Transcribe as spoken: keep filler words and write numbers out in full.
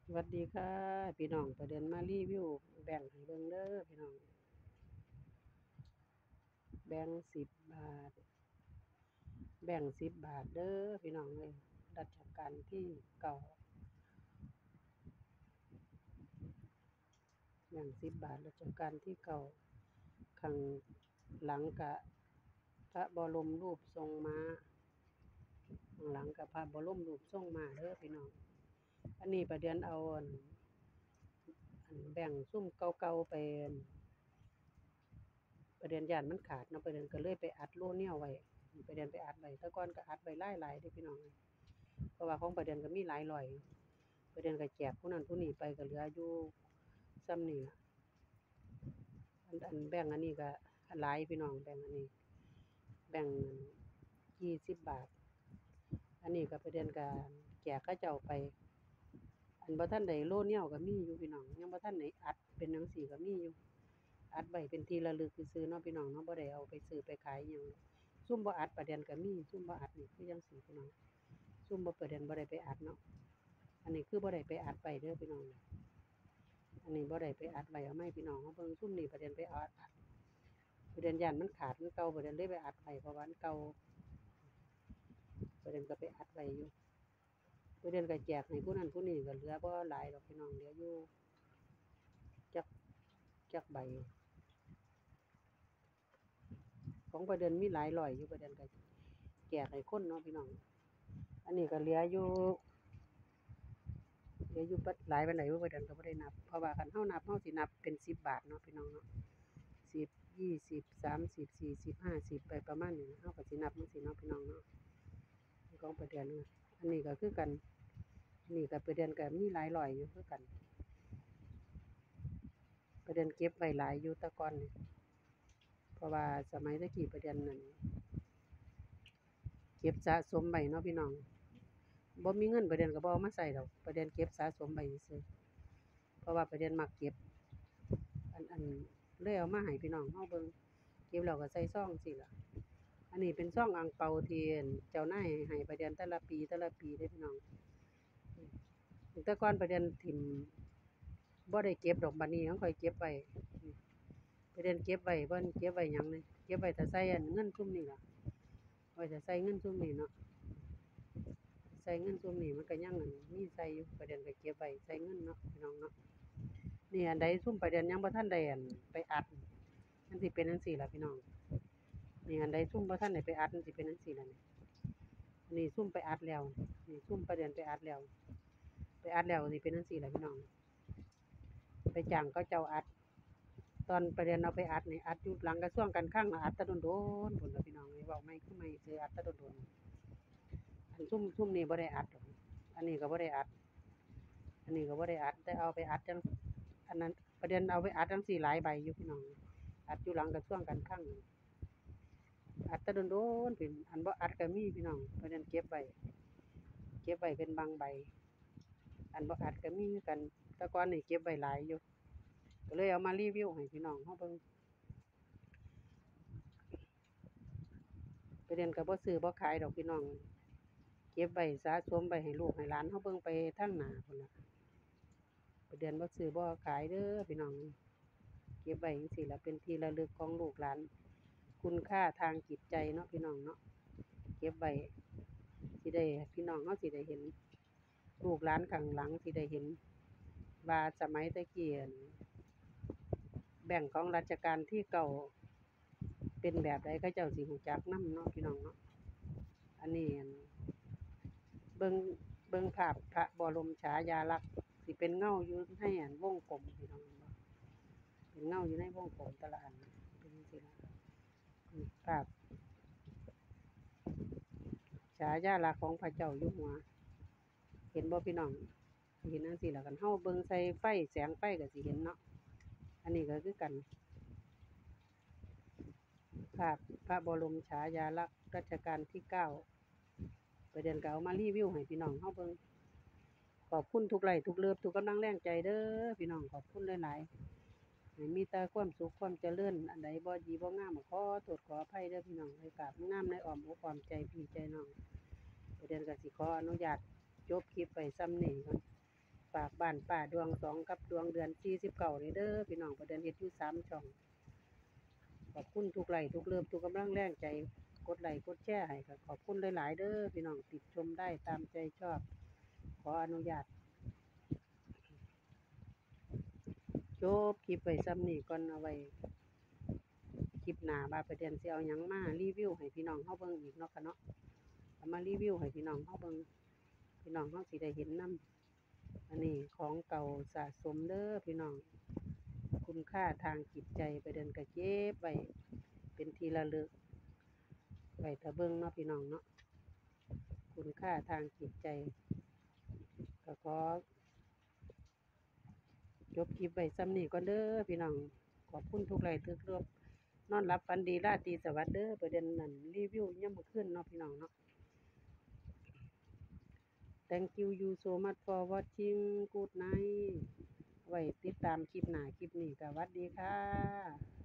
สวัสดีค่ะพี่น้องประเด็นมารีวิวแบ่งค์ให้เบิ่งเด้อพี่น้องแบ่งค์สิบบาทแบ่งค์สิบบาทเด้อพี่น้องเอ้ยรัชกาลที่เก้าแบ่งค์สิบบาทรัชกาลที่เก้าข้างหลังก็พระบรมรูปทรงม้าข้างหลังก็พระบรมรูปทรงม้าเด้อพี่น้องอันนี้ประเด็นเอาอันอันแบ่งค์ซุมเก่าๆไปอั่นประเด็นย้านมันขาดเนาะประเด็นก็เลยไปอัดโลเนียลไว้ประเด็นไปอัดไว้แต่ก่อนก็อัดไว้หลายๆเด้อพี่น้องเอ้ยเพราะว่าของประเด็นก็มีหลายร้อยอยู่ประเด็นก็แจกผู้นั้นผู้นี้ไปก็เหลืออยู่ส่ำนี้ล่ะอันอันแบ่งค์อันนี้ก็หลายพี่น้องแบ่งค์อันนี้แบ่งค์อั่นยี่สิบบาทอันนี้ก็ประเด็นก็แจกเขาเจ้าไปอันบ่ทันได้โลเนียลก็มีอยู่พี่น้องยังบ่ทันได้อัดเป็นจั่งซี้ก็มีอยู่อัดไว้เป็นที่ระลึกซื่อๆเนาะพี่น้องเนาะบ่ได้เอาไปซื้อไปขายอิหยังดอกซุมบ่อัดประเด็นก็มีซุมบ่อัดนี่คือจั่งซี้พี่น้องซุมบ่ประเด็นบ่ได้ไปอัดเนาะอันนี้คือบ่ได้ไปอัดไว้เด้อพี่น้องอันนี้บ่ได้ไปอัดไว้เอามาให้พี่น้องเขาเบิ่งซุมนี้ประเด็นไปอัดประเด็นย้านมันขาดมันเก่าประเด็นเลยไปอัดไว้เพราะว่ามันเก่าประเด็นก็ไปอัดไว้อยู่ประเด็นก็แจกให้ผู้นั้นผู้นี้ก็เหลือบ่หลายดอกพี่น้องเหลืออยู่จักจักใบของประเด็นมีหลายร้อยอยู่ประเด็นก็แจกให้คนเนาะพี่น้องอันนี้ก็เหลืออยู่เหลืออยู่บัดหลายปานใดบ่ประเด็นก็บ่ได้นับเพราะว่าคันเรานับเราสินับเป็นสิบบาทเนาะพี่น้องเนาะสิบ ยี่สิบ สามสิบ สี่สิบ ห้าสิบไปประมาณนี้เราก็สินับจั่งซี้เนาะพี่น้องเนาะของประเด็นอันนี้ก็คือกันอันนี้ก็ประเด็นก็มีหลายร้อยอยู่คือกันประเด็นเก็บไว้หลายอยู่แต่ก่อนนี่เพราะว่าสมัยแต่กี้ประเด็นนั้นเก็บสะสมไว้เนาะพี่น้องบ่มีเงินประเด็นก็บ่เอามาใช้ดอกประเด็นเก็บสะสมไว้ซื่อๆเพราะว่าประเด็นมักเก็บอันอันเลยเอามาให้พี่น้องเราเบิ่งเก็บแล้วก็ใส่ซองจั่งซี้ล่ะอันนี้เป็นซองอั่งเปาที่อั่นเจ้านายให้ประเด็นแต่ละปีแต่ละปีเด้อพี่น้องแต่ก่อนประเด็นถิ้มบ่ได้เก็บดอกบัดนี้จั่งค่อยเก็บไว้ประเด็นเก็บไว้บ่เก็บไว้หยังนี่เก็บไว้ถ้าใส่อันเงินซุมนี้ล่ะไว้ถ้าใส่เงินซุมนี้เนาะใส่เงินซุมนี้มันก็ยังอั่นมีใส่อยู่ประเด็นก็เก็บไว้ใส่เงินเนาะพี่น้องเนาะนี่อันใดซุมประเด็นยังบ่ทันได้อั่นไปอัดมันสิเป็นจั่งซี้ล่ะพี่น้องนี่อันใดซุมบ่ทันได้ไปอัดมันสิเป็นจั่งซี้ล่ะนี่นี่ซุมไปอัดแล้วนี่ซุมประเด็นไปอัดแล้วไปอัดแล้วก็สิเป็นจั่งซี้ล่ะพี่น้องไปจ้างเขาเจ้าอัดตอนประเด็นเอาไปอัดนี่อัดอยู่หลังกระทรวงการคลังน่ะอัดแต่โดนๆพู้นล่ะพี่น้องเอ้ยเว้าใหม่คือใหม่ซื่ออัดแต่โดนๆอันซุมซุมนี้บ่ได้อัดดอกอันนี้ก็บ่ได้อัดอันนี้ก็บ่ได้อัดแต่เอาไปอัดจั่งอันนั้นประเด็นเอาไปอัดจั่งซี้หลายใบอยู่พี่น้องอัดอยู่หลังกระทรวงการคลังอัดแต่โดนๆเป็นอันบ่อัดก็มีพี่น้องประเด็นเก็บไว้เก็บไว้เป็นบางใบอันบ่อัดก็มีคือกันแต่ก่อนนี่เก็บไว้หลายอยู่ก็เลยเอามารีวิวให้พี่น้องเราเบิ่งประเด็นก็บ่ซื้อบ่ขายดอกพี่น้องเก็บไว้สะสมไว้ให้ลูกให้หลานเราเบิ่งไปทางหน้าพู้นล่ะประเด็นบ่ซื้อบ่ขายเด้อพี่น้องเก็บไว้จั่งซี้ล่ะเป็นที่ระลึกของลูกหลานคุณค่าทางจิตใจเนาะพี่น้องเนาะเก็บไว้สิได้พี่น้องเราสิได้เห็นลูกหลานข้างหลังสิได้เห็นว่าสมัยแต่กี้อั่นแบงก์ของรัชกาลที่เก้าเป็นแบบใดเขาเจ้าสิรู้จักนำเนาะพี่น้องเนาะอันนี้อั่นเบิ่งเบิ่งภาพพระบรมฉายาลักษณ์สิเป็นเงาอยู่ในอั่นวงกลมพี่น้องเห็นบ่เป็นเงาอยู่ในวงกลมแต่ละอันเป็นจั่งซี้ล่ะนี่ภาพฉายาลักษณ์ของพระเจ้าอยู่หัวเห็นบ่พี่น้องเห็นจั่งซี้ล่ะคันเราเบิ่งใส่ไฟแสงไฟก็สิเห็นเนาะอันนี้ก็คือกันภาพพระบรมฉายาลักษณ์รัชกาลที่เก้าประเด็นก็เอามารีวิวให้พี่น้องเราเบิ่งขอบคุณทุกไลก์ทุกเลิฟทุกกำลังแรงใจเด้อพี่น้องขอบคุณหลายๆให้มีแต่ความสุขความเจริญอันใดบ่ดีบ่งามก็ขอโทษขออภัยเด้อพี่น้องให้กราบงามในอ้อมอกอ้อมใจพี่ใจน้องประเด็นก็สิขออนุญาตจบคลิปไว้ส่ำนี้ก่อนฝากบ้านป้าดวงสองกับดวงเดือนสี่สิบเก้านี่เด้อพี่น้องประเดือนเฮ็ดอยู่สามช่องขอบคุณทุกไลค์ทุกเลิฟทุกกำลังแรงใจกดไลค์กดแชร์ให้ก็ขอบคุณหลายๆเด้อพี่น้องติดชมได้ตามใจชอบขออนุญาตจบคลิปไว้ซ้ำนี้ก่อนเอาไว้คลิปหน้าว่าประเดือนสิเอาหยังมารีวิวให้พี่น้องเฮาเบิ่งอีกเนาะค่ะเนาะเอามารีวิวให้พี่น้องเฮาเบิ่งพี่น้องเฮาสิได้เห็นนำอันนี้ของเก่าสะสมเด้อพี่น้องคุณค่าทางจิตใจประเดือนก็เก็บไว้เป็นที่ระลึกไว้ถ้าเบิ่งเนาะพี่น้องเนาะคุณค่าทางจิตใจก็ขอจบคลิปไว้ซ้ำนี้ก่อนเด้อพี่น้องขอบคุณทุกไลค์ทุกเลิฟนอนหลับฝันดีราตรีสวัสดิ์เด้อประเด็นนั้นรีวิวยามมื้อคืนเนาะพี่น้องเนาะ Thank you you so much for watching good night ไว้ติดตามคลิปหน้าคลิปนี้ก็หวัดดีค่ะ